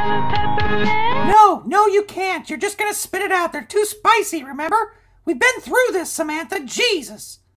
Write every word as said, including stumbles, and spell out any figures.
have a peppermint? No, no you can't. You're just gonna spit it out. They're too spicy, remember? We've been through this, Samantha. Jesus.